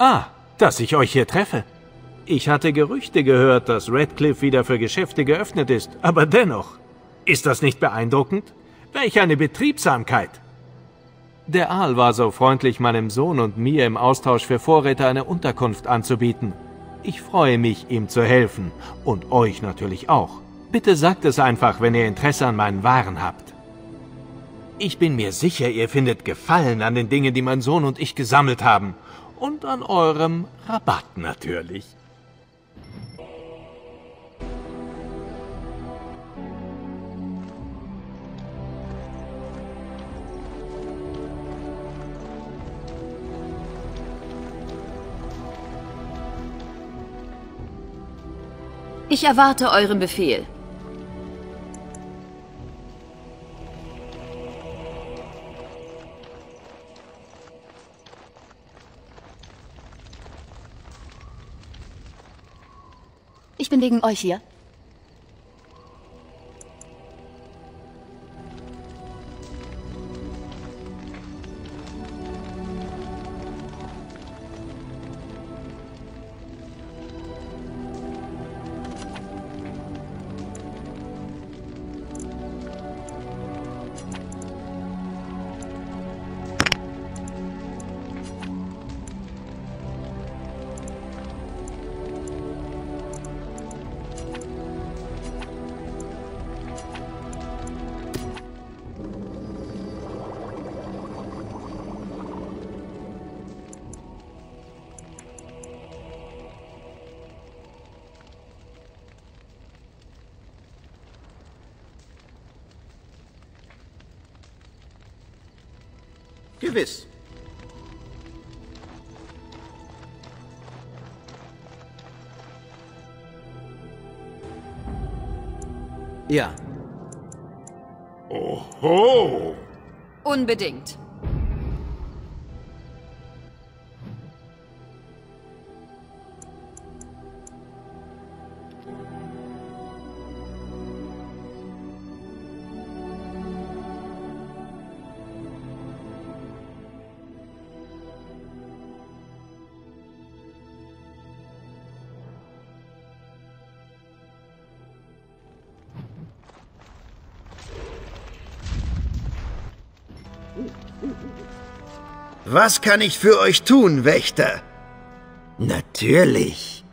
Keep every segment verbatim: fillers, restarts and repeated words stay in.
Ah, dass ich euch hier treffe. Ich hatte Gerüchte gehört, dass Redcliffe wieder für Geschäfte geöffnet ist, aber dennoch. Ist das nicht beeindruckend? Welch eine Betriebsamkeit! Der Aal war so freundlich, meinem Sohn und mir im Austausch für Vorräte eine Unterkunft anzubieten. Ich freue mich, ihm zu helfen. Und euch natürlich auch. Bitte sagt es einfach, wenn ihr Interesse an meinen Waren habt. Ich bin mir sicher, ihr findet Gefallen an den Dingen, die mein Sohn und ich gesammelt haben. Und an eurem Rabatt natürlich. Ich erwarte euren Befehl. Ich bin wegen euch hier. Gewiss. Ja. Oho! Unbedingt. Was kann ich für euch tun, Wächter? Natürlich.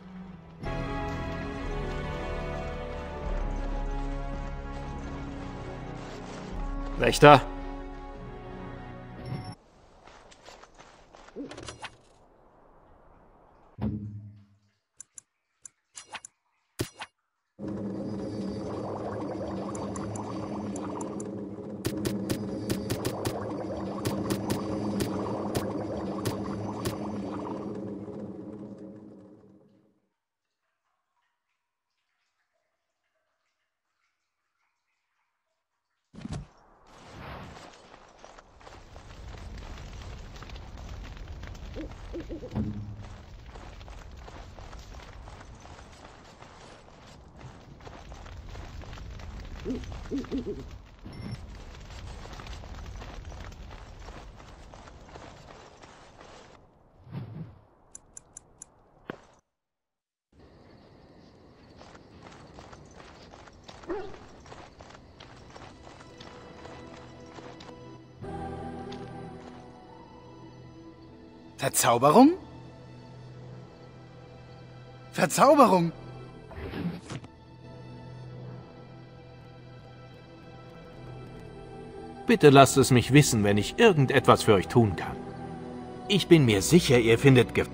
Wächter? Verzauberung? Verzauberung? Bitte lasst es mich wissen, wenn ich irgendetwas für euch tun kann. Ich bin mir sicher, ihr findet Ge...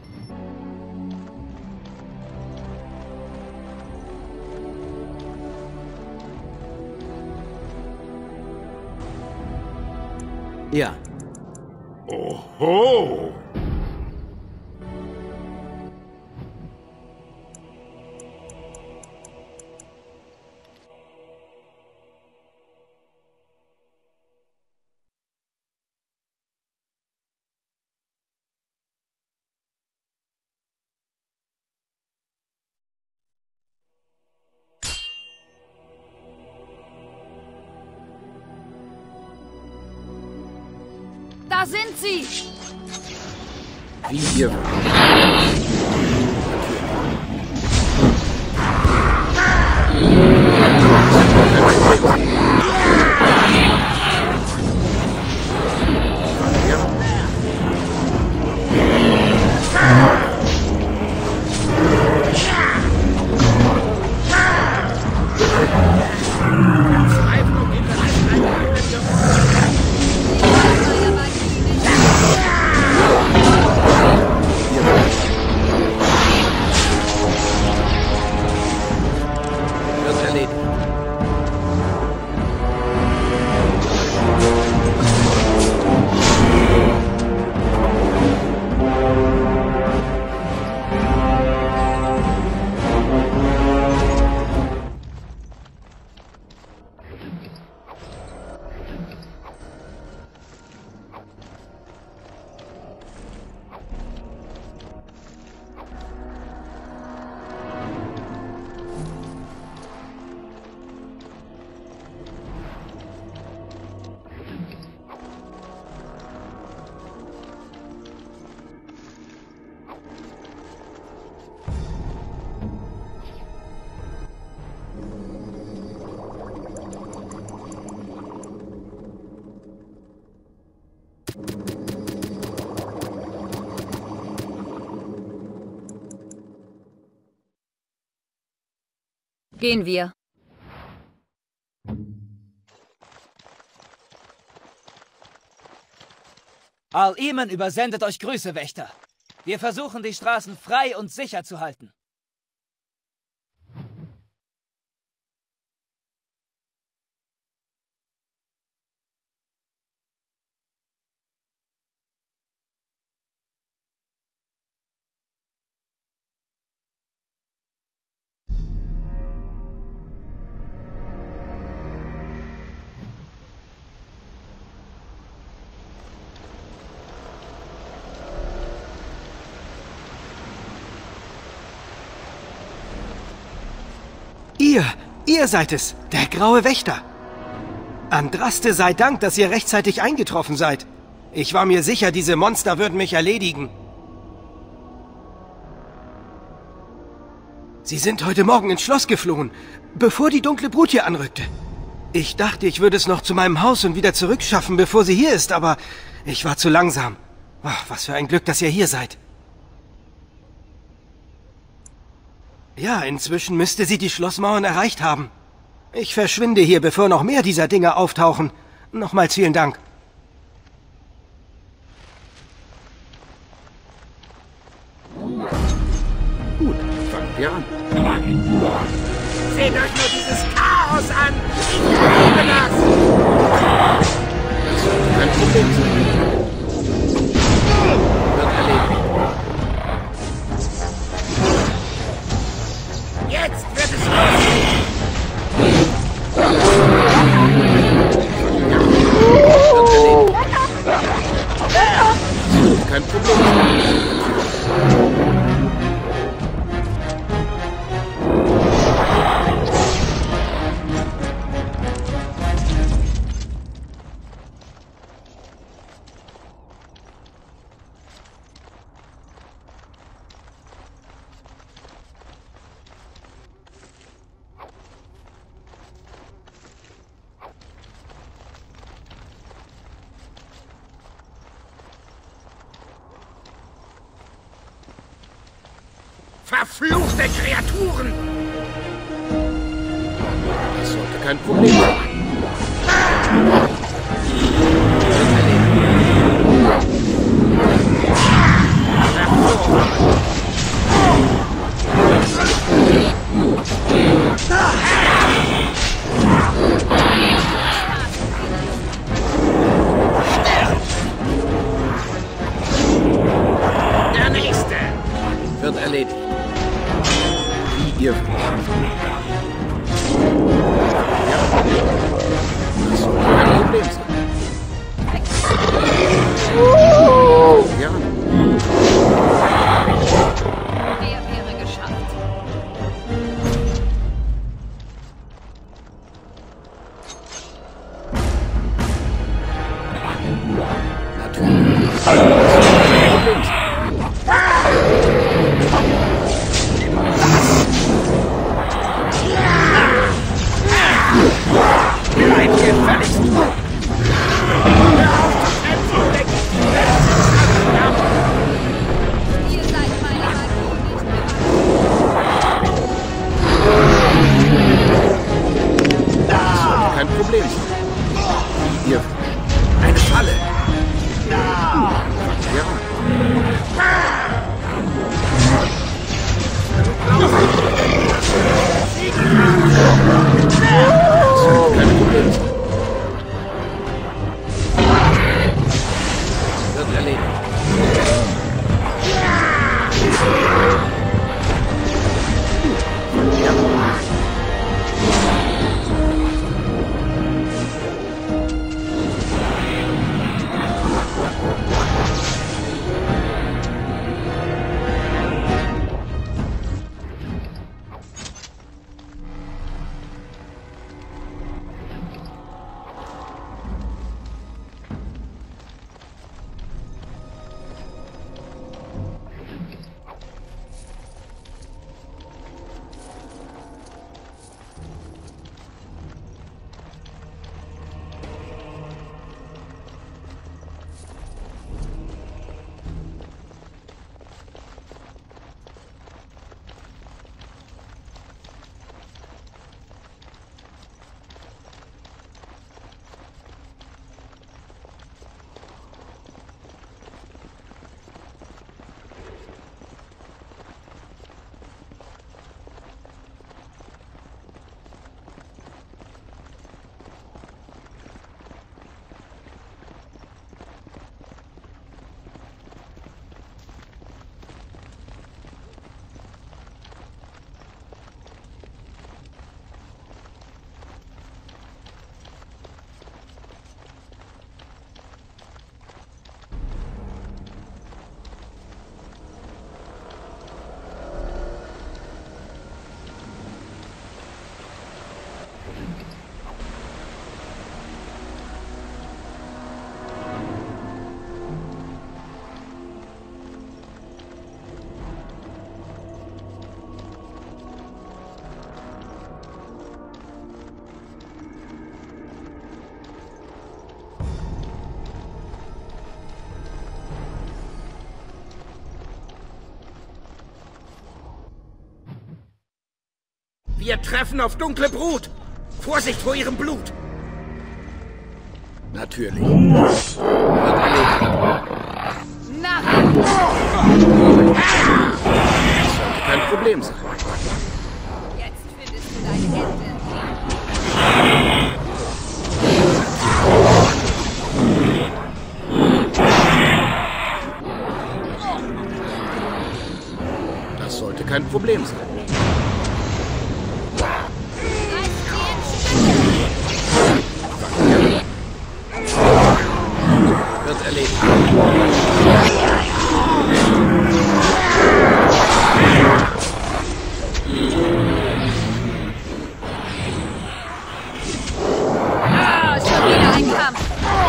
Ja. Oho! Da sind sie! Wie ihr Gehen wir. Al-Iman übersendet euch Grüße, Wächter. Wir versuchen, die Straßen frei und sicher zu halten. Ihr, ihr seid es, der graue Wächter. Andraste sei Dank, dass ihr rechtzeitig eingetroffen seid. Ich war mir sicher, diese Monster würden mich erledigen. Sie sind heute Morgen ins Schloss geflohen, bevor die dunkle Brut hier anrückte. Ich dachte, ich würde es noch zu meinem Haus und wieder zurückschaffen, bevor sie hier ist, aber ich war zu langsam. Oh, was für ein Glück, dass ihr hier seid. Ja, inzwischen müsste sie die Schlossmauern erreicht haben. Ich verschwinde hier, bevor noch mehr dieser Dinge auftauchen. Nochmals vielen Dank. Gut, fangen wir an. Seht euch nur dieses Chaos an! Ich liebe das! Das sollte kein Problem sein. Wird erledigt. Jetzt wird es losgehen! Wird erledigt. Das sollte kein Problem sein. Verfluchte Kreaturen! Das sollte kein Problem sein. Der nächste! Wird erledigt. Wie ihr wünscht. Ja. Das sollte kein Problem sein. Ja. Der wäre geschafft. Natürlich. Das sollte kein Problem sein. Falle. Wird erledigt. Wir treffen auf dunkle Brut. Vorsicht vor ihrem Blut. Natürlich. Wird erledigt. Narren! Das sollte kein Problem sein. Jetzt findest du deine Hände. Das sollte kein Problem sein. Wird erledigt. Ah, schon wieder ein Kampf.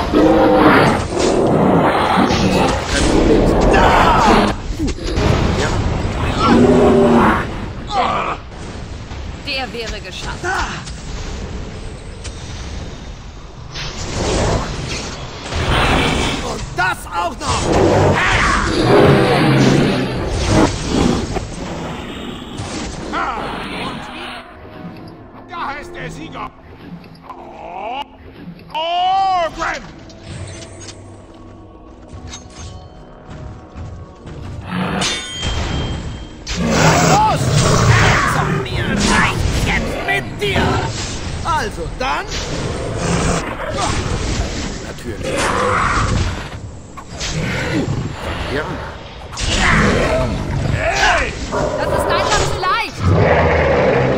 Kein Problem sein. Ja. Der wäre geschafft. Das auch noch! Ah, und da ist der Sieger! Oh, oh Gwen! Los! Also, mir reicht's jetzt mit dir! Also dann? Natürlich. Ja. Hey! Das ist einfach zu leicht.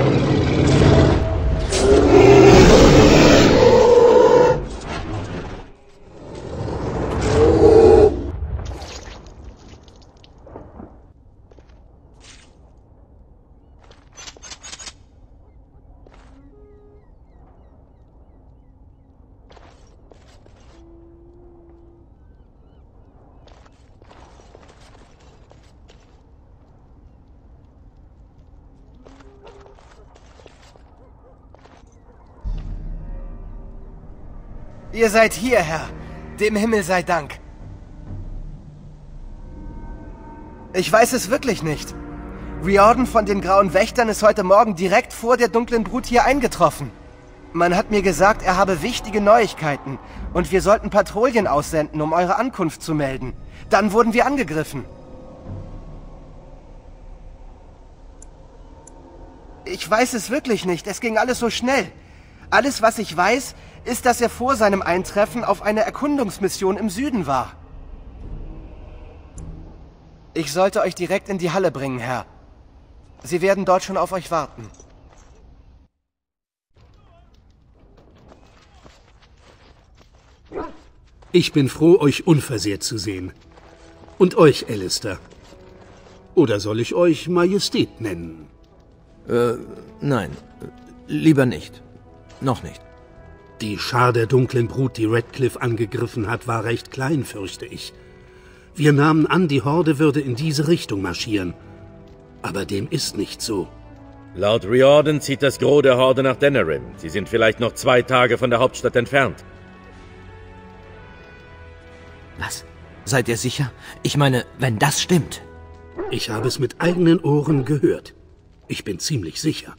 Ihr seid hier, Herr. Dem Himmel sei Dank. Ich weiß es wirklich nicht. Riordan von den Grauen Wächtern ist heute Morgen direkt vor der dunklen Brut hier eingetroffen. Man hat mir gesagt, er habe wichtige Neuigkeiten und wir sollten Patrouillen aussenden, um eure Ankunft zu melden. Dann wurden wir angegriffen. Ich weiß es wirklich nicht. Es ging alles so schnell. Alles, was ich weiß, ist, dass er vor seinem Eintreffen auf einer Erkundungsmission im Süden war. Ich sollte euch direkt in die Halle bringen, Herr. Sie werden dort schon auf euch warten. Ich bin froh, euch unversehrt zu sehen. Und euch, Alistair. Oder soll ich euch Majestät nennen? Äh, nein. Lieber nicht. Noch nicht. Die Schar der dunklen Brut, die Radcliffe angegriffen hat, war recht klein, fürchte ich. Wir nahmen an, die Horde würde in diese Richtung marschieren. Aber dem ist nicht so. Laut Riordan zieht das Gros der Horde nach Denerim. Sie sind vielleicht noch zwei Tage von der Hauptstadt entfernt. Was? Seid ihr sicher? Ich meine, wenn das stimmt. Ich habe es mit eigenen Ohren gehört. Ich bin ziemlich sicher.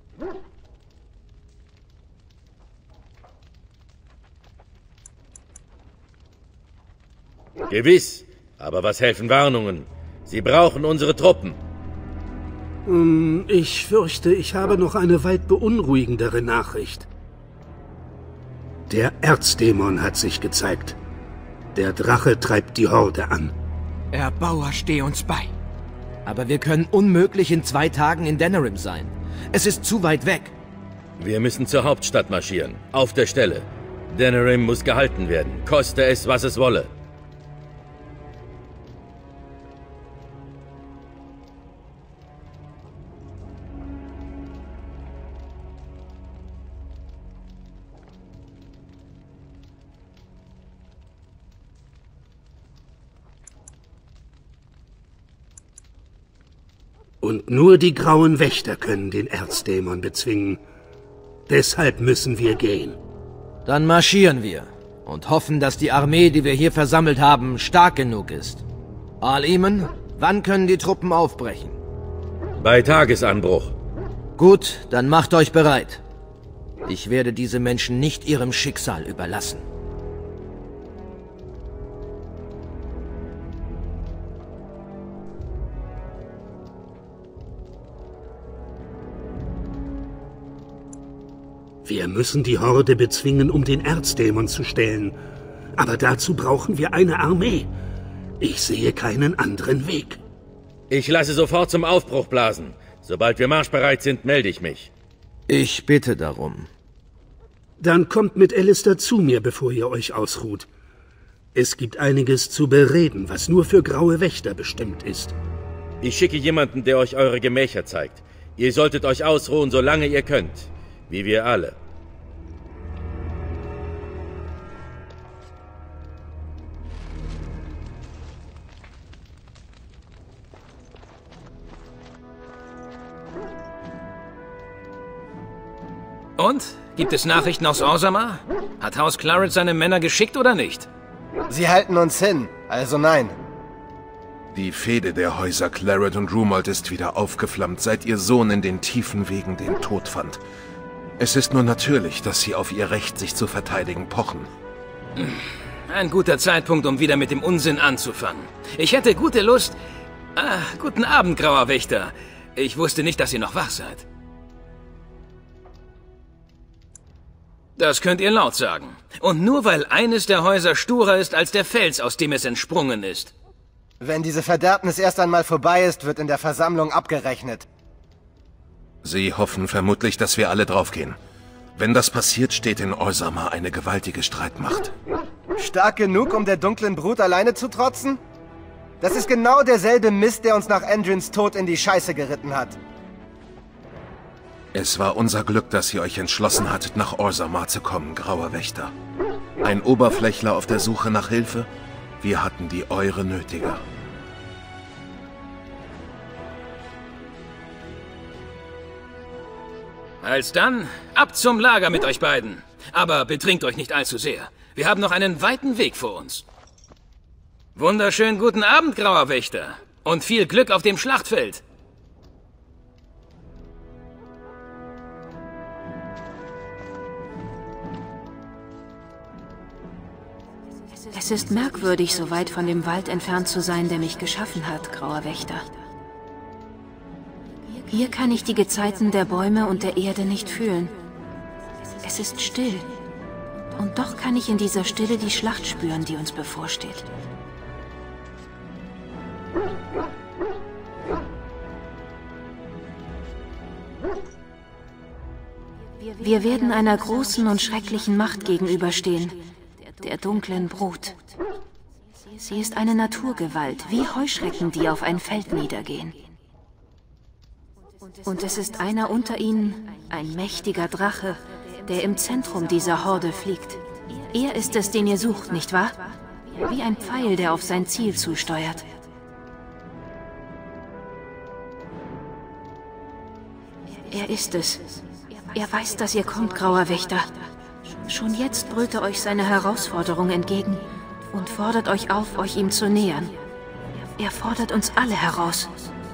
Gewiss. Aber was helfen Warnungen? Sie brauchen unsere Truppen. Ich fürchte, ich habe noch eine weit beunruhigendere Nachricht. Der Erzdämon hat sich gezeigt. Der Drache treibt die Horde an. Erbauer, steh uns bei. Aber wir können unmöglich in zwei Tagen in Denerim sein. Es ist zu weit weg. Wir müssen zur Hauptstadt marschieren. Auf der Stelle. Denerim muss gehalten werden. Koste es, was es wolle. Und nur die grauen Wächter können den Erzdämon bezwingen. Deshalb müssen wir gehen. Dann marschieren wir und hoffen, dass die Armee, die wir hier versammelt haben, stark genug ist. Al-Eamon, wann können die Truppen aufbrechen? Bei Tagesanbruch. Gut, dann macht euch bereit. Ich werde diese Menschen nicht ihrem Schicksal überlassen. Wir müssen die Horde bezwingen, um den Erzdämon zu stellen. Aber dazu brauchen wir eine Armee. Ich sehe keinen anderen Weg. Ich lasse sofort zum Aufbruch blasen. Sobald wir marschbereit sind, melde ich mich. Ich bitte darum. Dann kommt mit Alistair zu mir, bevor ihr euch ausruht. Es gibt einiges zu bereden, was nur für graue Wächter bestimmt ist. Ich schicke jemanden, der euch eure Gemächer zeigt. Ihr solltet euch ausruhen, solange ihr könnt. Wie wir alle. Und? Gibt es Nachrichten aus Orzammar? Hat Haus Claret seine Männer geschickt oder nicht? Sie halten uns hin, also nein. Die Fehde der Häuser Claret und Rumold ist wieder aufgeflammt, seit ihr Sohn in den tiefen Wegen den Tod fand. Es ist nur natürlich, dass sie auf ihr Recht, sich zu verteidigen, pochen. Ein guter Zeitpunkt, um wieder mit dem Unsinn anzufangen. Ich hätte gute Lust... Ah, guten Abend, grauer Wächter. Ich wusste nicht, dass ihr noch wach seid. Das könnt ihr laut sagen. Und nur weil eines der Häuser sturer ist als der Fels, aus dem es entsprungen ist. Wenn diese Verderbnis erst einmal vorbei ist, wird in der Versammlung abgerechnet. Sie hoffen vermutlich, dass wir alle draufgehen. Wenn das passiert, steht in Orzammar eine gewaltige Streitmacht. Stark genug, um der dunklen Brut alleine zu trotzen? Das ist genau derselbe Mist, der uns nach Endrins Tod in die Scheiße geritten hat. Es war unser Glück, dass ihr euch entschlossen hattet, nach Orzammar zu kommen, grauer Wächter. Ein Oberflächler auf der Suche nach Hilfe? Wir hatten die eure nötiger. Als dann, ab zum Lager mit euch beiden. Aber betrinkt euch nicht allzu sehr. Wir haben noch einen weiten Weg vor uns. Wunderschönen guten Abend, grauer Wächter. Und viel Glück auf dem Schlachtfeld. Es ist merkwürdig, so weit von dem Wald entfernt zu sein, der mich geschaffen hat, Grauer Wächter. Hier kann ich die Gezeiten der Bäume und der Erde nicht fühlen. Es ist still. Und doch kann ich in dieser Stille die Schlacht spüren, die uns bevorsteht. Wir werden einer großen und schrecklichen Macht gegenüberstehen, der dunklen Brut. Sie ist eine Naturgewalt, wie Heuschrecken, die auf ein Feld niedergehen. Und es ist einer unter ihnen, ein mächtiger Drache, der im Zentrum dieser Horde fliegt. Er ist es, den ihr sucht, nicht wahr? Wie ein Pfeil, der auf sein Ziel zusteuert. Er ist es. Er weiß, dass ihr kommt, Grauer Wächter. Schon jetzt brüllt er euch seine Herausforderung entgegen und fordert euch auf, euch ihm zu nähern. Er fordert uns alle heraus.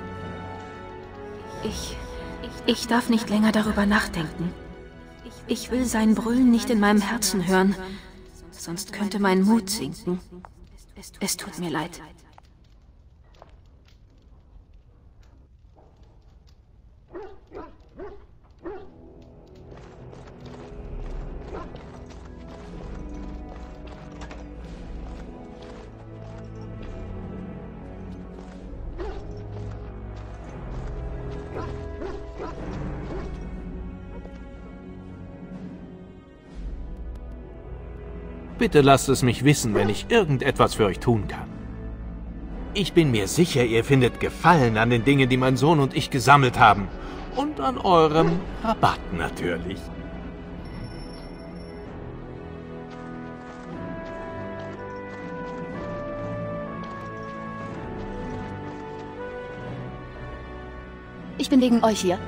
Ich... Ich darf nicht länger darüber nachdenken. Ich will sein Brüllen nicht in meinem Herzen hören, sonst könnte mein Mut sinken. Es tut mir leid. Bitte lasst es mich wissen, wenn ich irgendetwas für euch tun kann. Ich bin mir sicher, ihr findet Gefallen an den Dingen, die mein Sohn und ich gesammelt haben. Und an eurem Rabatt natürlich. Ich bin wegen euch hier.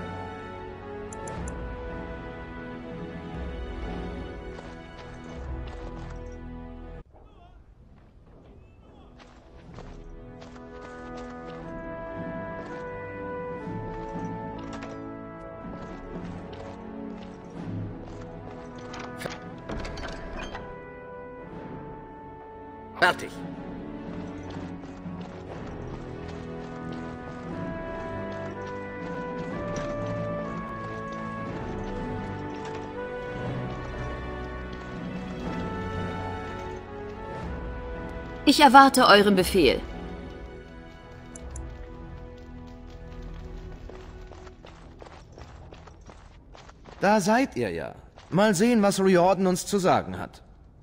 Fertig. Ich erwarte euren Befehl. Da seid ihr ja. Mal sehen, was Riordan uns zu sagen hat.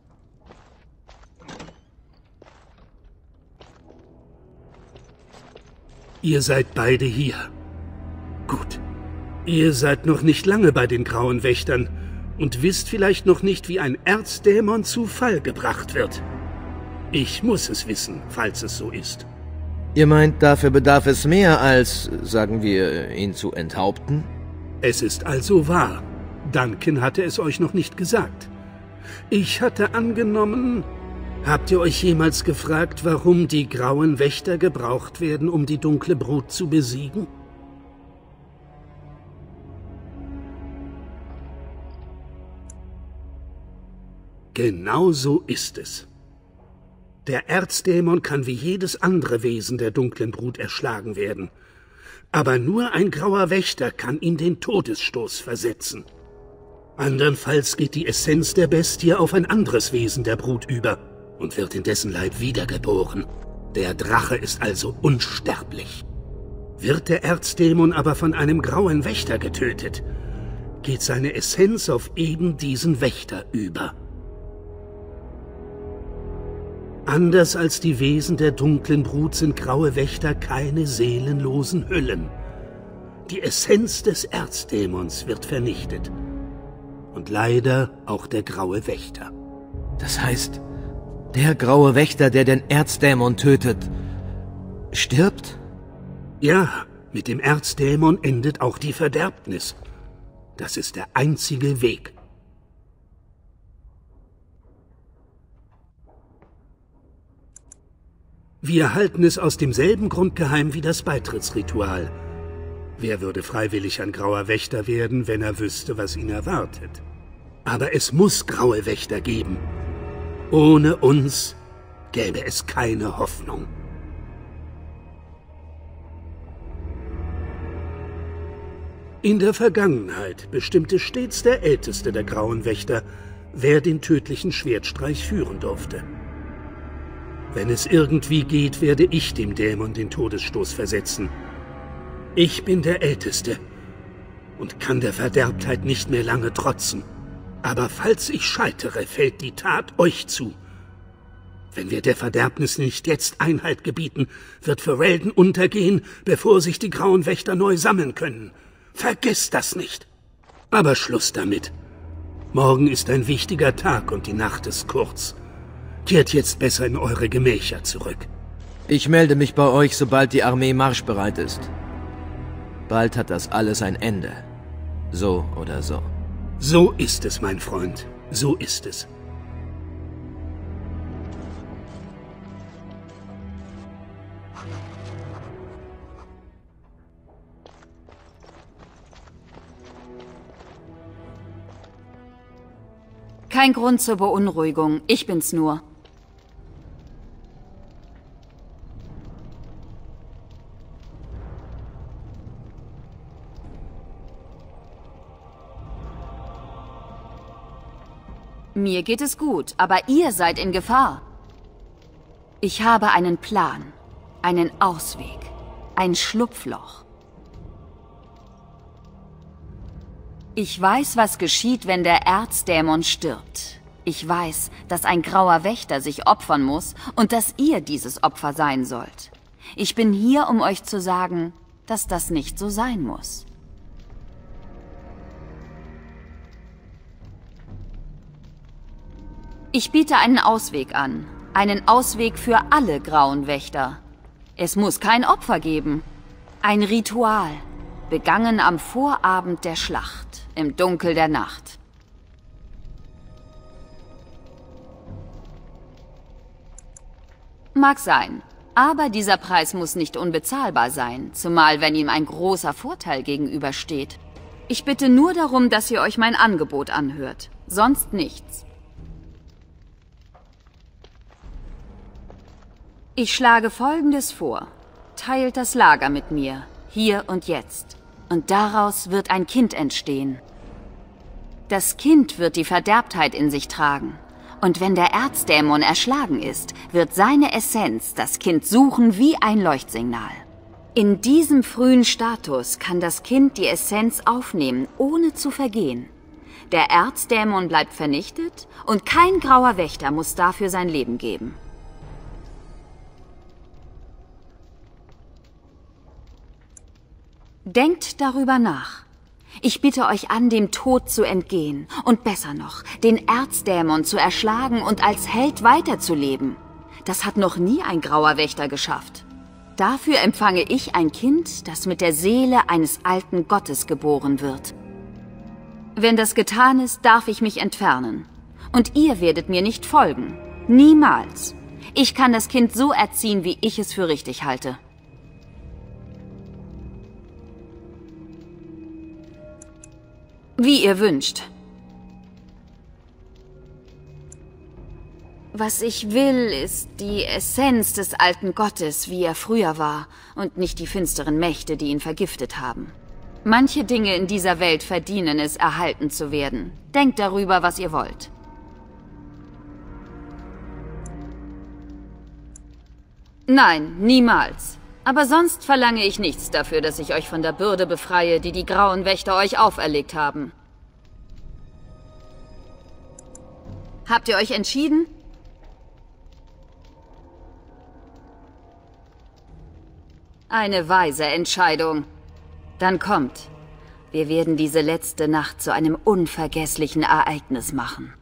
Ihr seid beide hier. Gut. Ihr seid noch nicht lange bei den Grauen Wächtern und wisst vielleicht noch nicht, wie ein Erzdämon zu Fall gebracht wird. Ich muss es wissen, falls es so ist. Ihr meint, dafür bedarf es mehr als, sagen wir, ihn zu enthaupten? Es ist also wahr. Duncan hatte es euch noch nicht gesagt. Ich hatte angenommen... Habt ihr euch jemals gefragt, warum die Grauen Wächter gebraucht werden, um die dunkle Brut zu besiegen? Genau so ist es. Der Erzdämon kann wie jedes andere Wesen der dunklen Brut erschlagen werden. Aber nur ein Grauer Wächter kann ihn den Todesstoß versetzen. Andernfalls geht die Essenz der Bestie auf ein anderes Wesen der Brut über und wird in dessen Leib wiedergeboren. Der Drache ist also unsterblich. Wird der Erzdämon aber von einem Grauen Wächter getötet, geht seine Essenz auf eben diesen Wächter über. Anders als die Wesen der dunklen Brut sind Graue Wächter keine seelenlosen Hüllen. Die Essenz des Erzdämons wird vernichtet. Und leider auch der Graue Wächter. Das heißt, der Graue Wächter, der den Erzdämon tötet, stirbt? Ja, mit dem Erzdämon endet auch die Verderbnis. Das ist der einzige Weg. Wir halten es aus demselben Grund geheim wie das Beitrittsritual. Wer würde freiwillig ein Grauer Wächter werden, wenn er wüsste, was ihn erwartet? Aber es muss Graue Wächter geben. Ohne uns gäbe es keine Hoffnung. In der Vergangenheit bestimmte stets der Älteste der Grauen Wächter, wer den tödlichen Schwertstreich führen durfte. Wenn es irgendwie geht, werde ich dem Dämon den Todesstoß versetzen. Ich bin der Älteste und kann der Verderbtheit nicht mehr lange trotzen. Aber falls ich scheitere, fällt die Tat euch zu. Wenn wir der Verderbnis nicht jetzt Einhalt gebieten, wird Ferelden untergehen, bevor sich die Grauen Wächter neu sammeln können. Vergesst das nicht. Aber Schluss damit. Morgen ist ein wichtiger Tag und die Nacht ist kurz. Kehrt jetzt besser in eure Gemächer zurück. Ich melde mich bei euch, sobald die Armee marschbereit ist. Bald hat das alles ein Ende. So oder so. So ist es, mein Freund. So ist es. Kein Grund zur Beunruhigung. Ich bin's nur. Mir geht es gut, aber ihr seid in Gefahr. Ich habe einen Plan, einen Ausweg, ein Schlupfloch. Ich weiß, was geschieht, wenn der Erzdämon stirbt. Ich weiß, dass ein grauer Wächter sich opfern muss und dass ihr dieses Opfer sein sollt. Ich bin hier, um euch zu sagen, dass das nicht so sein muss. Ich biete einen Ausweg an. Einen Ausweg für alle grauen Wächter. Es muss kein Opfer geben. Ein Ritual, begangen am Vorabend der Schlacht, im Dunkel der Nacht. Mag sein, aber dieser Preis muss nicht unbezahlbar sein, zumal wenn ihm ein großer Vorteil gegenübersteht. Ich bitte nur darum, dass ihr euch mein Angebot anhört, sonst nichts. Ich schlage Folgendes vor. Teilt das Lager mit mir, hier und jetzt. Und daraus wird ein Kind entstehen. Das Kind wird die Verderbtheit in sich tragen. Und wenn der Erzdämon erschlagen ist, wird seine Essenz das Kind suchen wie ein Leuchtsignal. In diesem frühen Status kann das Kind die Essenz aufnehmen, ohne zu vergehen. Der Erzdämon bleibt vernichtet und kein grauer Wächter muss dafür sein Leben geben. Denkt darüber nach. Ich bitte euch an, dem Tod zu entgehen und besser noch, den Erzdämon zu erschlagen und als Held weiterzuleben. Das hat noch nie ein grauer Wächter geschafft. Dafür empfange ich ein Kind, das mit der Seele eines alten Gottes geboren wird. Wenn das getan ist, darf ich mich entfernen. Und ihr werdet mir nicht folgen. Niemals. Ich kann das Kind so erziehen, wie ich es für richtig halte. Wie ihr wünscht. Was ich will, ist die Essenz des alten Gottes, wie er früher war, und nicht die finsteren Mächte, die ihn vergiftet haben. Manche Dinge in dieser Welt verdienen es, erhalten zu werden. Denkt darüber, was ihr wollt. Nein, niemals. Aber sonst verlange ich nichts dafür, dass ich euch von der Bürde befreie, die die Grauen Wächter euch auferlegt haben. Habt ihr euch entschieden? Eine weise Entscheidung. Dann kommt. Wir werden diese letzte Nacht zu einem unvergesslichen Ereignis machen.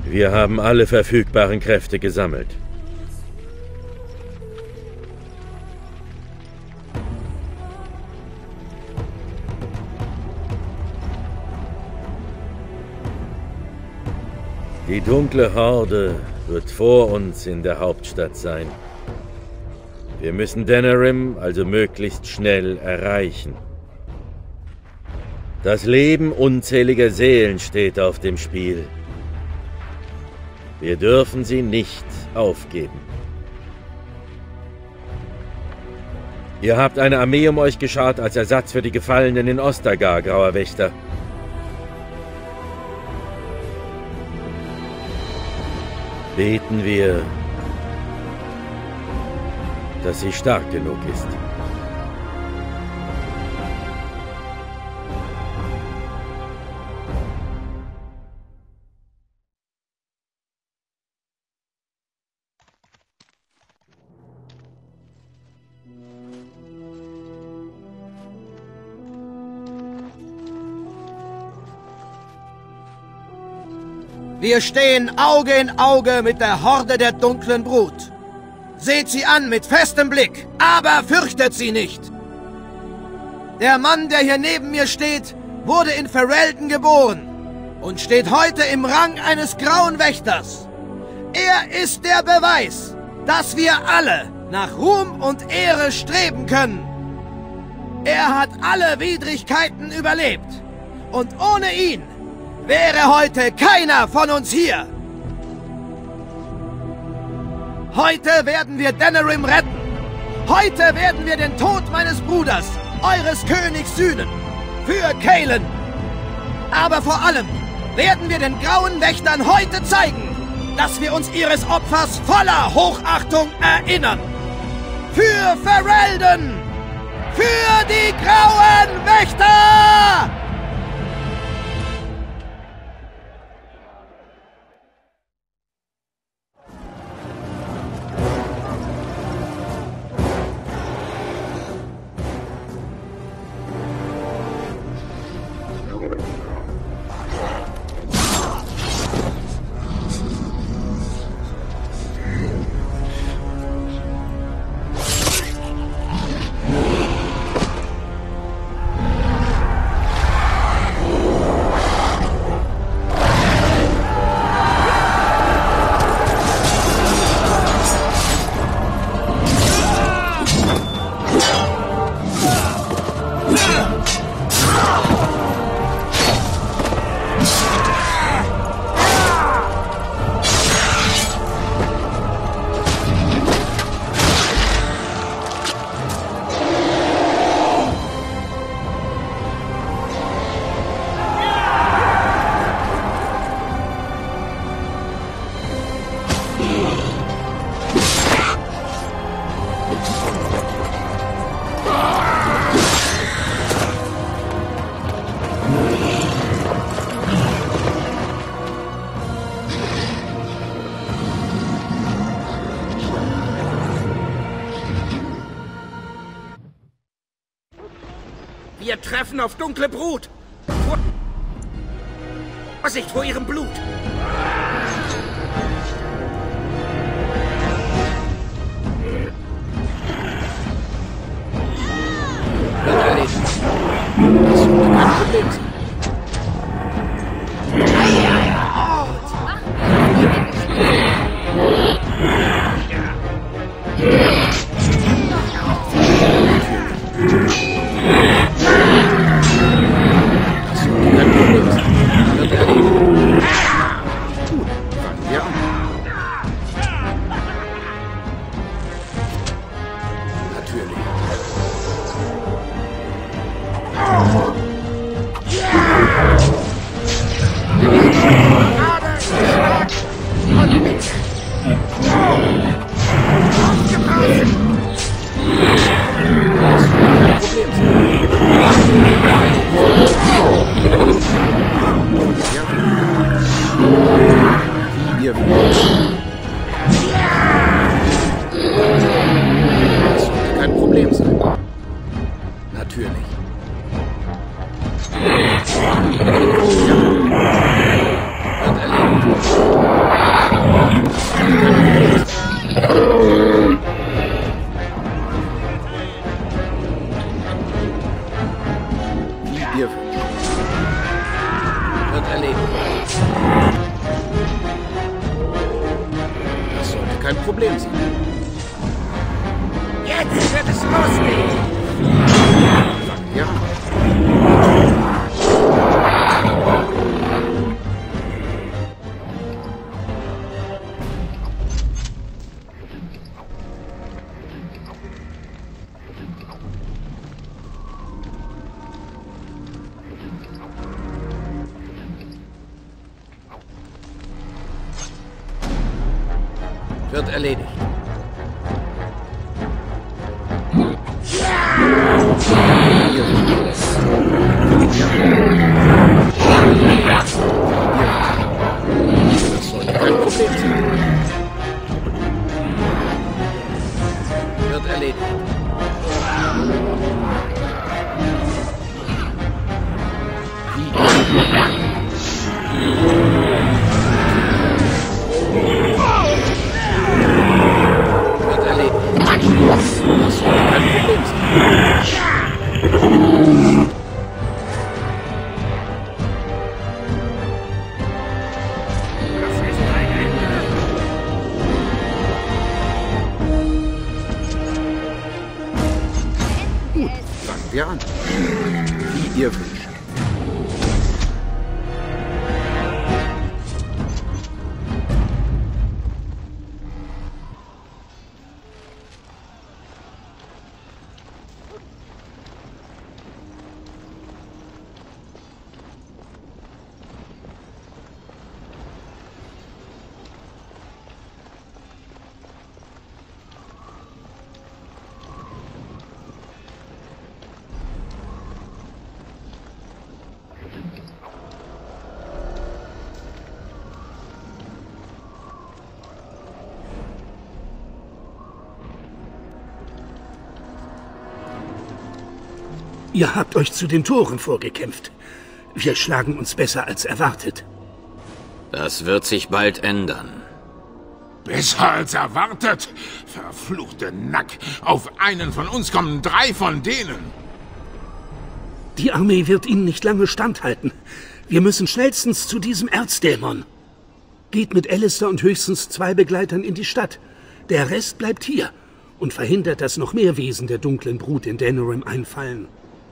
Wir haben alle verfügbaren Kräfte gesammelt. Die dunkle Horde wird vor uns in der Hauptstadt sein. Wir müssen Denerim also möglichst schnell erreichen. Das Leben unzähliger Seelen steht auf dem Spiel. Wir dürfen sie nicht aufgeben. Ihr habt eine Armee um euch geschart als Ersatz für die Gefallenen in Ostagar, Grauer Wächter. Beten wir, dass sie stark genug ist. Wir stehen Auge in Auge mit der Horde der dunklen Brut. Seht sie an mit festem Blick, aber fürchtet sie nicht. Der Mann, der hier neben mir steht, wurde in Ferelden geboren und steht heute im Rang eines Grauen Wächters. Er ist der Beweis, dass wir alle nach Ruhm und Ehre streben können. Er hat alle Widrigkeiten überlebt und ohne ihn wäre heute keiner von uns hier. Heute werden wir Denerim retten. Heute werden wir den Tod meines Bruders, eures Königs, sühnen. Für Cailan. Aber vor allem werden wir den Grauen Wächtern heute zeigen, dass wir uns ihres Opfers voller Hochachtung erinnern. Für Ferelden! Für die Grauen Wächter! Wir treffen auf dunkle Brut. Vorsicht vor ihrem Blut. Das sollte kein Problem sein. Natürlich. Wie ihr wünscht. Wird erledigt. Das sollte kein Problem sein. Jetzt wird es losgehen! Ja. Wird erledigt. Das sollte kein Problem sein. Wird erledigt. Wird erledigt. Das sollte kein Problem sein. Gut, fangen wir an. Wie ihr wünscht. Ihr habt euch zu den Toren vorgekämpft. Wir schlagen uns besser als erwartet. Das wird sich bald ändern. Besser als erwartet? Verfluchte Nack. Auf einen von uns kommen drei von denen. Die Armee wird ihnen nicht lange standhalten. Wir müssen schnellstens zu diesem Erzdämon. Geht mit Alistair und höchstens zwei Begleitern in die Stadt. Der Rest bleibt hier und verhindert, dass noch mehr Wesen der dunklen Brut in Denerim einfallen.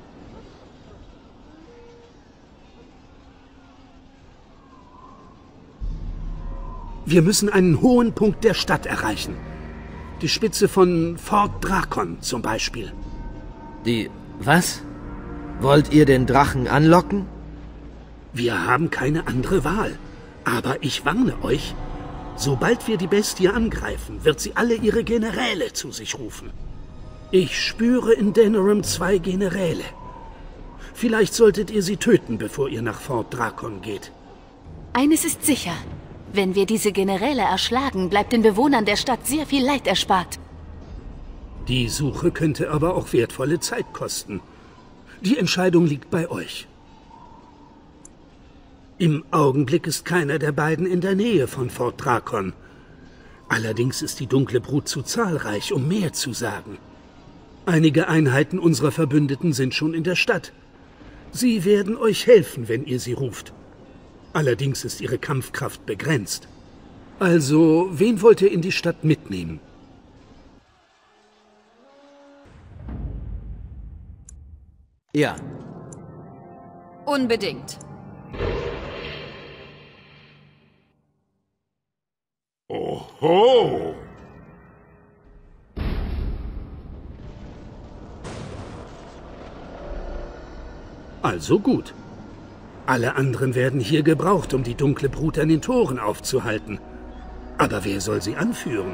Wir müssen einen hohen Punkt der Stadt erreichen. Die Spitze von Fort Drakon zum Beispiel. Die... was? Wollt ihr den Drachen anlocken? Wir haben keine andere Wahl. Aber ich warne euch, sobald wir die Bestie angreifen, wird sie alle ihre Generäle zu sich rufen. Ich spüre in Denerim zwei Generäle. Vielleicht solltet ihr sie töten, bevor ihr nach Fort Drakon geht. Eines ist sicher. Wenn wir diese Generäle erschlagen, bleibt den Bewohnern der Stadt sehr viel Leid erspart. Die Suche könnte aber auch wertvolle Zeit kosten. Die Entscheidung liegt bei euch. Im Augenblick ist keiner der beiden in der Nähe von Fort Drakon. Allerdings ist die dunkle Brut zu zahlreich, um mehr zu sagen. Einige Einheiten unserer Verbündeten sind schon in der Stadt. Sie werden euch helfen, wenn ihr sie ruft. Allerdings ist ihre Kampfkraft begrenzt. Also, wen wollt ihr in die Stadt mitnehmen? Ja. Unbedingt. Oho! Also gut. Alle anderen werden hier gebraucht, um die dunkle Brut an den Toren aufzuhalten. Aber wer soll sie anführen?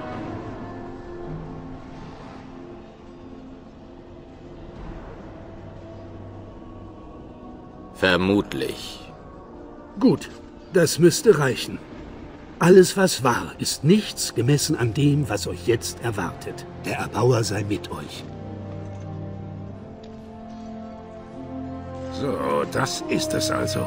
Vermutlich. Gut, das müsste reichen. Alles, was war, ist nichts gemessen an dem, was euch jetzt erwartet. Der Erbauer sei mit euch. So, das ist es also.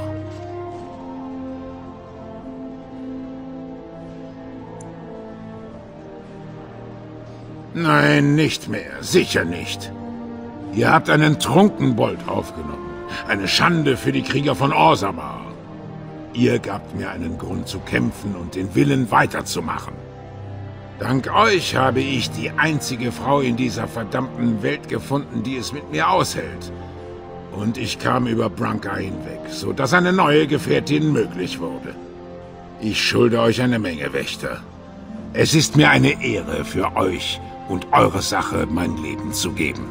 Nein, nicht mehr. Sicher nicht. Ihr habt einen Trunkenbold aufgenommen. Eine Schande für die Krieger von Orzammar. Ihr gabt mir einen Grund zu kämpfen und den Willen weiterzumachen. Dank euch habe ich die einzige Frau in dieser verdammten Welt gefunden, die es mit mir aushält. Und ich kam über Branka hinweg, sodass eine neue Gefährtin möglich wurde. Ich schulde euch eine Menge, Wächter. Es ist mir eine Ehre für euch und eure Sache mein Leben zu geben.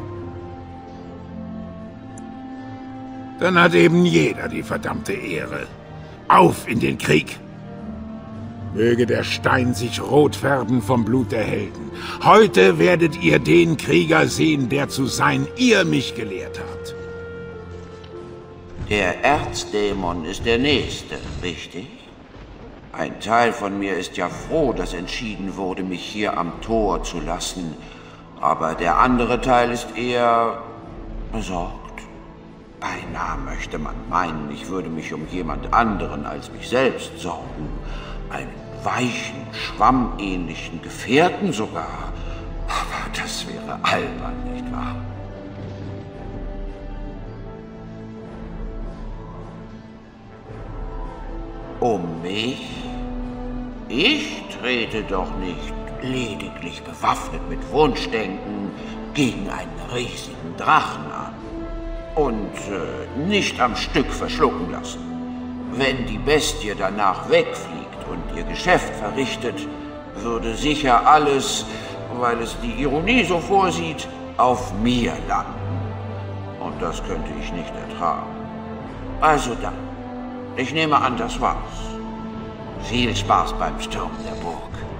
Dann hat eben jeder die verdammte Ehre. Auf in den Krieg! Möge der Stein sich rot färben vom Blut der Helden. Heute werdet ihr den Krieger sehen, der zu sein ihr mich gelehrt habt. Der Erzdämon ist der Nächste, richtig? Ein Teil von mir ist ja froh, dass entschieden wurde, mich hier am Tor zu lassen. Aber der andere Teil ist eher besorgt. Beinahe möchte man meinen, ich würde mich um jemand anderen als mich selbst sorgen. Einen weichen, schwammähnlichen Gefährten sogar. Aber das wäre albern, nicht wahr? Um mich? Ich trete doch nicht lediglich bewaffnet mit Wunschdenken gegen einen riesigen Drachen an. Und äh, nicht am Stück verschlucken lassen. Wenn die Bestie danach wegfliegt und ihr Geschäft verrichtet, würde sicher alles, weil es die Ironie so vorsieht, auf mir landen. Und das könnte ich nicht ertragen. Also dann, ich nehme an, das war's. Viel Spaß beim Stürmen der Burg.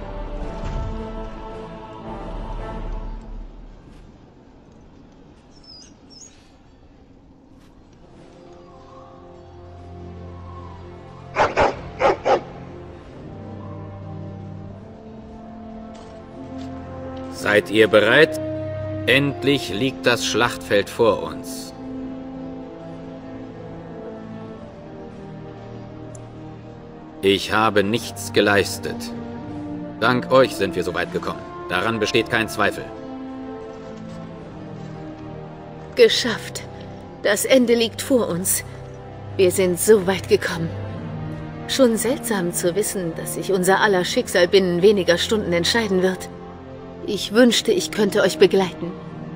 Seid ihr bereit? Endlich liegt das Schlachtfeld vor uns. Ich habe nichts geleistet. Dank euch sind wir so weit gekommen. Daran besteht kein Zweifel. Geschafft. Das Ende liegt vor uns. Wir sind so weit gekommen. Schon seltsam zu wissen, dass sich unser aller Schicksal binnen weniger Stunden entscheiden wird. Ich wünschte, ich könnte euch begleiten.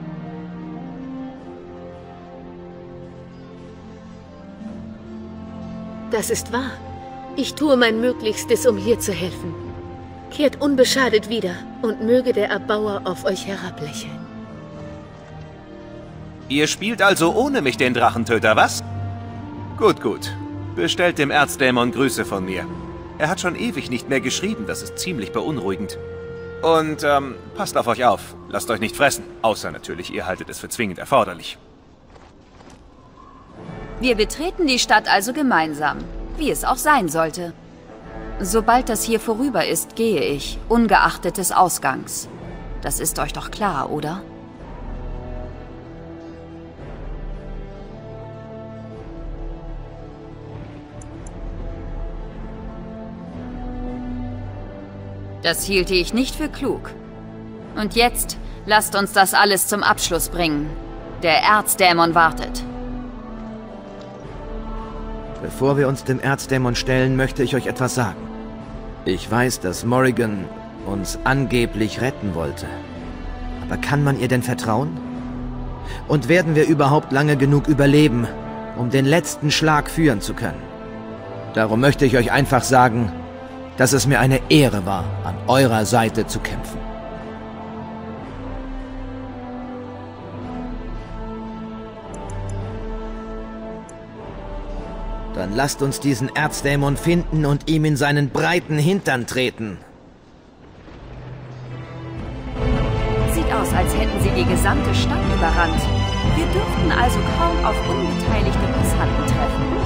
Das ist wahr. Ich tue mein Möglichstes, um hier zu helfen. Kehrt unbeschadet wieder und möge der Erbauer auf euch herablächeln. Ihr spielt also ohne mich den Drachentöter, was? Gut, gut. Bestellt dem Erzdämon Grüße von mir. Er hat schon ewig nicht mehr geschrieben, das ist ziemlich beunruhigend. Und, ähm, passt auf euch auf. Lasst euch nicht fressen. Außer natürlich, ihr haltet es für zwingend erforderlich. Wir betreten die Stadt also gemeinsam, wie es auch sein sollte. Sobald das hier vorüber ist, gehe ich, ungeachtet des Ausgangs. Das ist euch doch klar, oder? Das hielte ich nicht für klug. Und jetzt lasst uns das alles zum Abschluss bringen. Der Erzdämon wartet. Bevor wir uns dem Erzdämon stellen, möchte ich euch etwas sagen. Ich weiß, dass Morrigan uns angeblich retten wollte. Aber kann man ihr denn vertrauen? Und werden wir überhaupt lange genug überleben, um den letzten Schlag führen zu können? Darum möchte ich euch einfach sagen, dass es mir eine Ehre war, an eurer Seite zu kämpfen. Dann lasst uns diesen Erzdämon finden und ihm in seinen breiten Hintern treten. Sieht aus, als hätten sie die gesamte Stadt überrannt. Wir dürften also kaum auf unbeteiligte Passanten treffen.